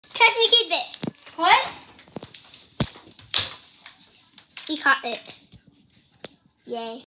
Catch me, keep it. What? He caught it. Yay.